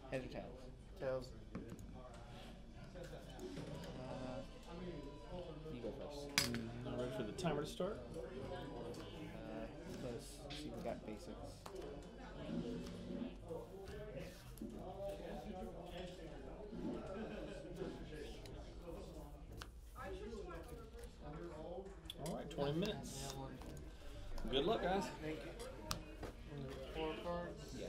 Heads or tails? Tails. You go first. Ready for the timer to start? Let's see if we got basics. All right, 20 minutes. Yeah, one. Good luck, guys. Thank you. And there's 4 cards. Yeah.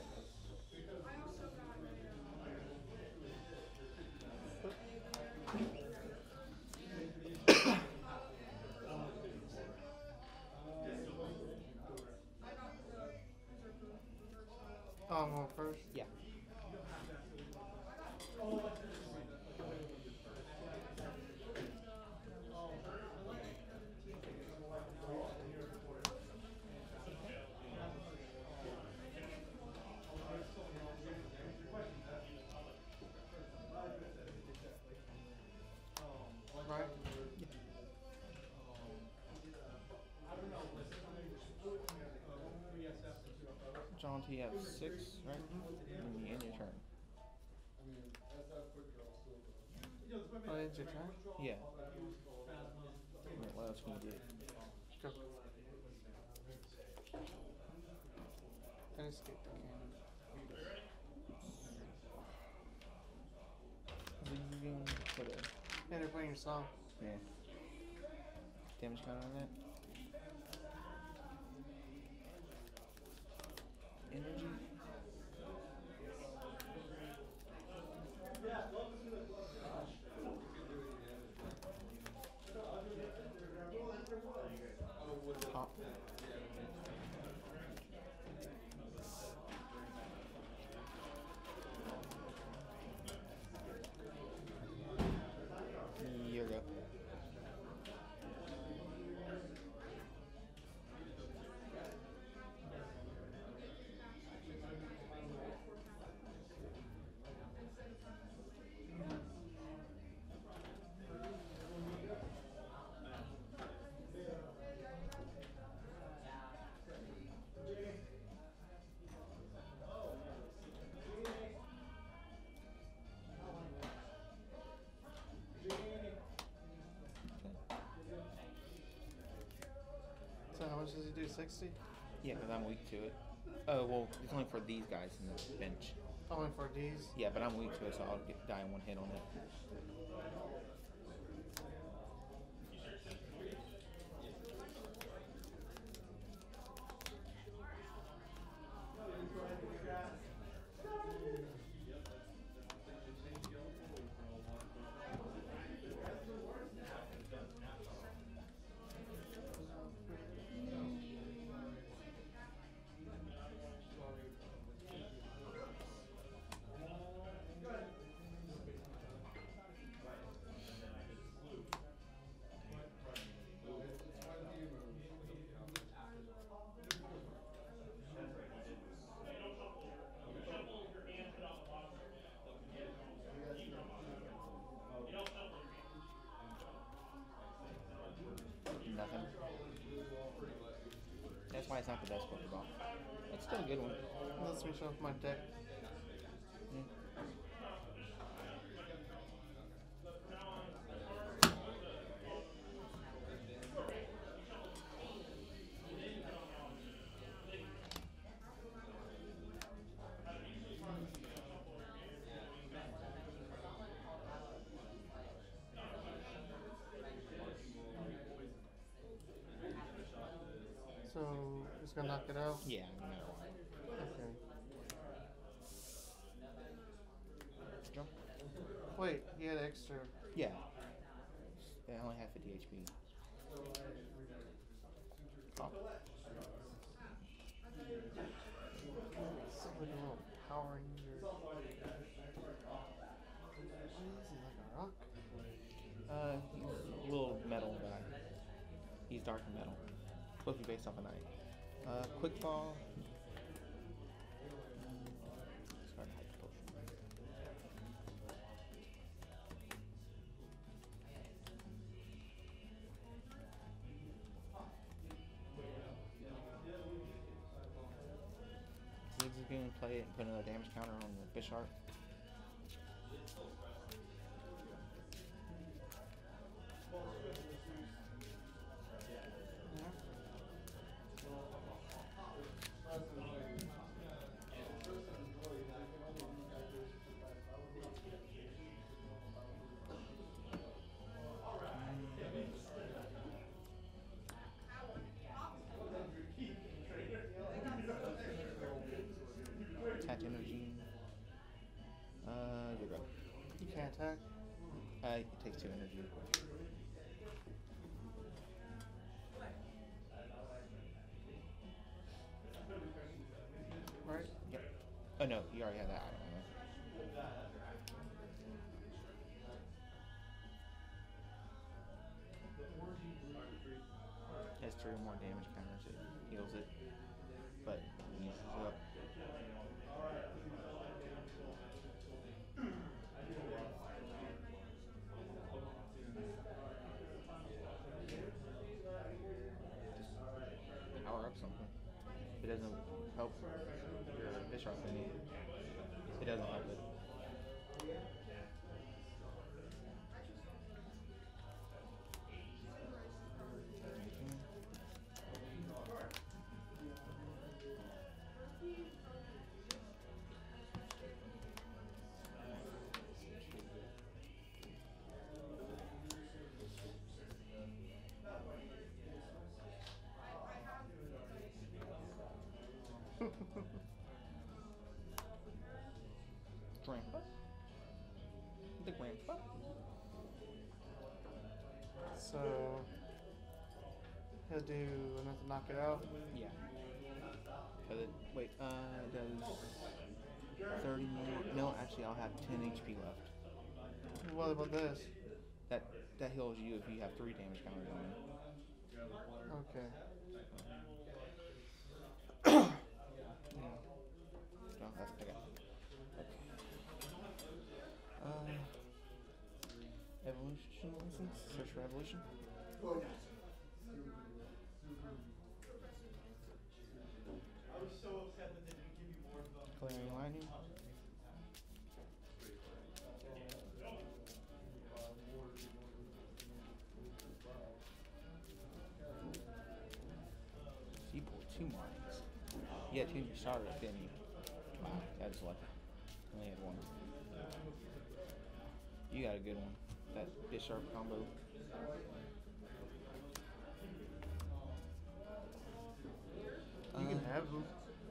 Oh, I'm going first. Yeah. Right? John, you have 6, right? And you end your turn. Oh, it's your turn? Yeah. What else can you do? Go. I escaped the cannon. You can put a Yeah, they're playing your song. damage counter on that. Energy. Pop. Here you go. So how much does he do? 60? Yeah, because I'm weak to it. Oh, well, it's only for these guys in the bench. Only for D's? Yeah, but I'm weak to it, so I'll die in one hit on it. Nothing. That's why it's not the best Pokeball. It's still a good one. Let's me show off my deck. Mm. So, it's gonna knock it out? Yeah, no matter what. Okay. Jump. Wait, he had extra. Yeah. They only have 50 HP. Pop. It's like a little Power Ranger. What is he, like a rock? He's a little metal guy. He's dark metal. Supposed to be based off a knight. Quick fall. Start hyper potion. Zig's gonna play it and put another damage counter on the Bisharp. Attach energy. You go. You can't attack. It takes 2 energy. Right? Yep. Oh no, you already had that. I don't know. Has 3 or more damage counters. It heals it, but uses it up. Just power up something. It doesn't help your Bisharp any. It doesn't help it. Grandpa? The grandpa? So he'll do enough to knock it out. Yeah. Wait, it does 30 more. No, actually, I'll have 10 HP left. What about this? That heals you if you have 3 damage counters on you. Okay. Yeah. No, that's okay. Okay. Evolution license. Search for evolution. Clearing lightning. You pulled 2 markings. You had 2 in your starter, didn't you? Wow, that was lucky. Only had 1. You got a good one. That Bisharp combo. You can have them.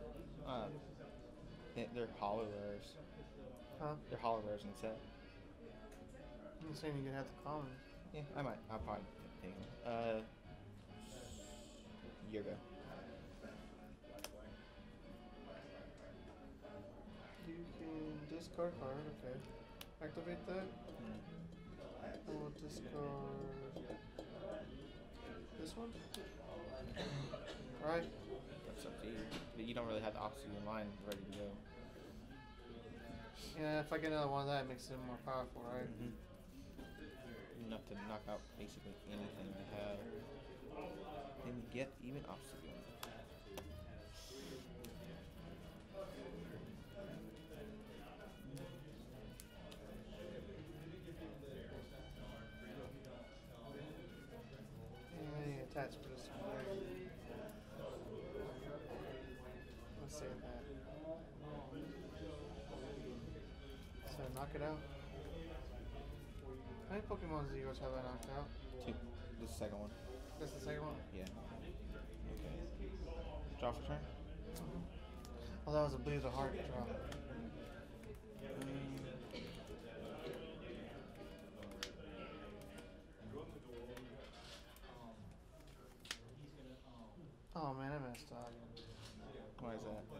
They're hollow rares. Huh? They're hollow rares in set. I'm saying you can have the commons. Yeah, I might. I'll probably take them. Yoga. You can discard card, okay. Activate that. I will discard this one. Right? That's up to you. But you don't really have the Obsidian line ready to go. Yeah, if I get another one of that, it makes it more powerful, right? Enough to knock out basically anything you have. And get even Obsidian. Yeah, attach for this one. Let's save that. So knock it out. How many Pokemon do you guys have I knocked out? 2. This is the second one. That's the second one? Yeah. Okay. Draw for turn. Oh, that was a Bleed of the Heart draw. Oh man, I messed up. Why is that?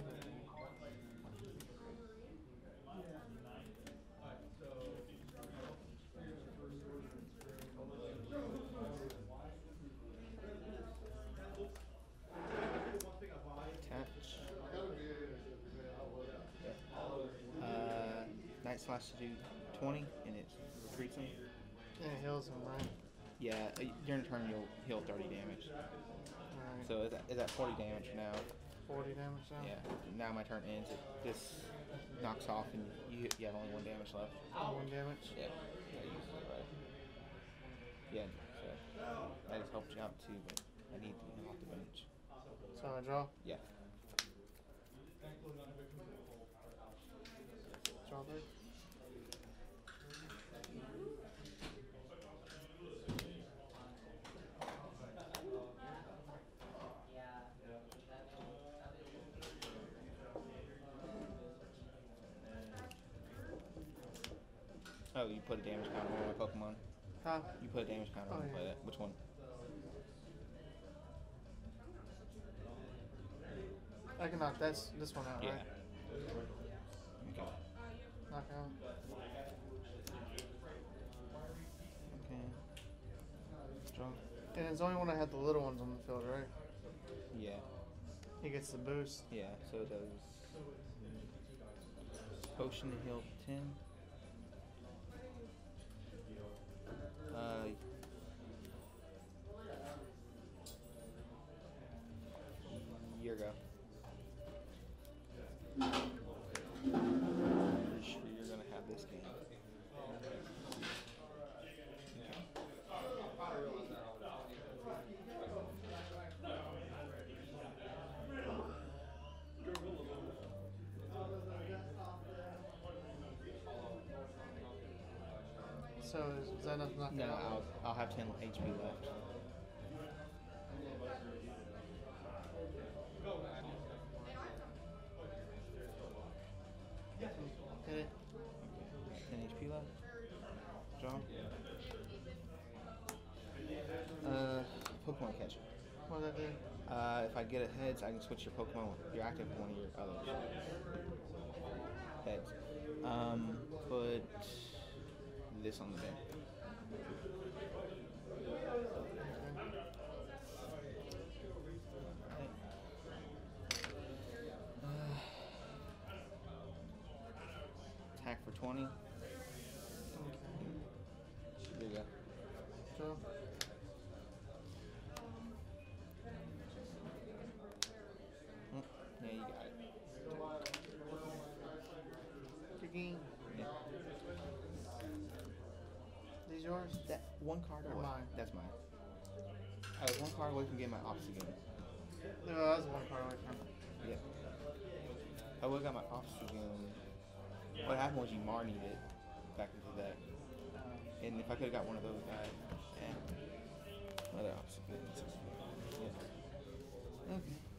Attach. Night Slash to do 20 and it retreats him. Yeah, it heals him, right? Yeah, during turn you'll heal 30 damage. Alright. So is that 40 damage now? 40 damage now? Yeah. Now my turn ends at this knocks off and you have only 1 damage left. 1 damage. Yeah, yeah, you used it right. Yeah, so that has helped you out too, but I need to get him off the bench. So I draw. Yeah. Draw third. Oh, you put a damage counter on my Pokemon? Huh? You put a damage counter on Oh, play yeah. that. Which one? I can knock this one out, Yeah. right? Okay. Knock out. Okay. Draw. And it's only when I had the little ones on the field, right? Yeah. He gets the boost. Yeah, so it does potion to heal 10. Year go. Pretty sure you're gonna have this game. So is that enough to knock No, it out? I'll have 10 HP left. Hit it. 10 HP left. Draw. Pokemon catcher. What did I do? If I get a heads, I can switch your Pokemon with your active with one of your others. Heads. Put this on the bench. Attack for 20. There you go. Draw. Yeah, you got it. Kicking. Yeah. These yours? That one card Or away. mine? That's mine. I was one card away from getting my Obstagoon. No, that was one card away from. Yeah. I would have got my Obstagoon. What happened was you Marnied it back into that. And if I could have got one of those guys, another Obstagoon. Yeah. Okay.